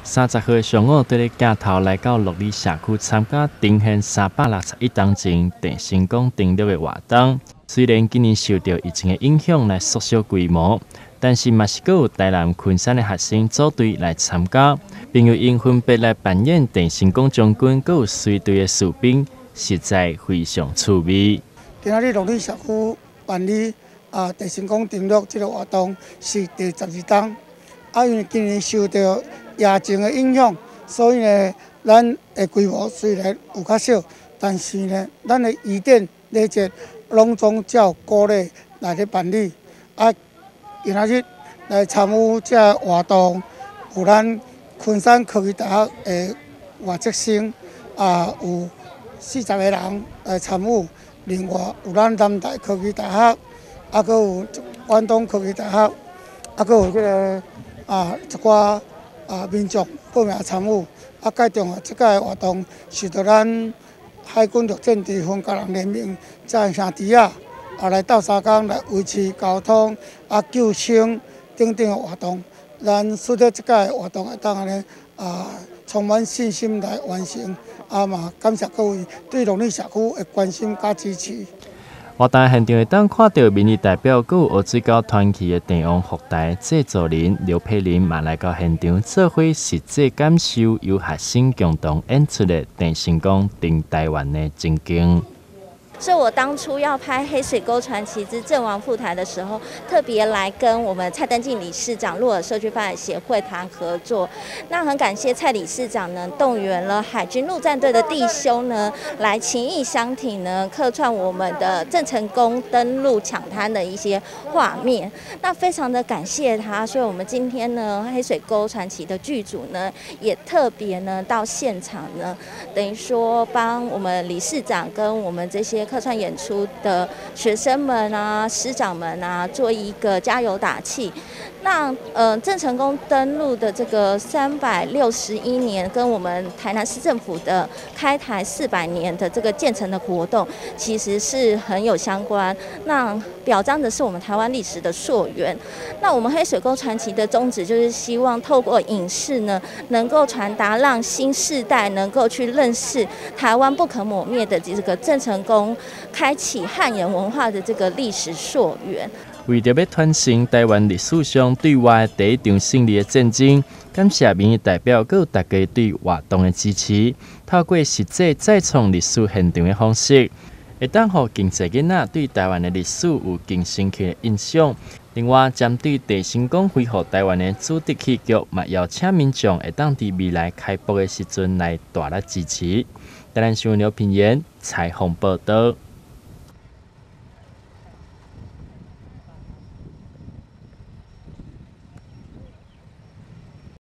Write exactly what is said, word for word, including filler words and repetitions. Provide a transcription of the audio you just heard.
三十岁上午对咧镜头来到乐里社区参加呈现三百六十一当前地成功登录的活动。虽然今年受到疫情的影响来缩小规模，但是嘛是阁有台南昆山的学生组队来参加，并由因分别来扮演地成功将军，阁有随队的士兵，实在非常趣味。 今仔日乐里社区办理啊地成功登录这个活动是第十二档，啊因为今年受到疫情的影响，所以呢，咱的规模虽然有较小，但是呢，咱的仪典礼节拢总照鼓励来咧办理。啊，今仔日来参与这个活动，有咱昆山科技大学的外籍生，啊有四十个人来参与，另外有咱南大科技大学，啊，阁有广东科技大学，啊，阁有这个啊一寡。啊，民众报名参与，啊，介重啊，即届活动受到咱海军陆战队分家人联名才兄弟啊，啊来斗相共来维持交通啊、救生等等的活动。咱使得即届活动会当安尼啊，充满信心来完成。啊嘛，感谢各位对乐里社区的关心加支持。 活动现场会当看到民意代表，佮有黑水沟团体的电王福台制作人刘佩玲，嘛来到现场做伙实际感受由学生共同演出的地成功登台湾的情景。 所以我当初要拍《黑水沟传奇之阵亡赴台》的时候，特别来跟我们蔡登进理事长、鹿耳社区发展协会谈合作。那很感谢蔡理事长呢，动员了海军陆战队的弟兄呢，来情义相挺呢，客串我们的郑成功登陆抢滩的一些画面。那非常的感谢他，所以我们今天呢，《黑水沟传奇》的剧组呢，也特别呢到现场呢，等于说帮我们理事长跟我们这些客串演出的学生们啊、师长们啊，做一个加油打气。那呃，郑成功登陆的这个三百六十一年，跟我们台南市政府的开台四百年的这个建成的活动，其实是很有相关。那表彰的是我们台湾历史的溯源。那我们黑水沟传奇的宗旨就是希望透过影视呢，能够传达，让新世代能够去认识台湾不可磨灭的这个郑成功开启汉人文化的这个历史溯源。 为着要传承台湾历史上对外第一场胜利的战争，感谢民意代表佮大家对活动的支持。透过实际再创历史现场的方式，会当互更侪囡仔对台湾的历史有更深刻的印象。另外，针对地成功恢复台湾的主题戏剧，嘛邀请民众会当伫未来开播的时阵来大力支持。台南新闻刘品言采访报道。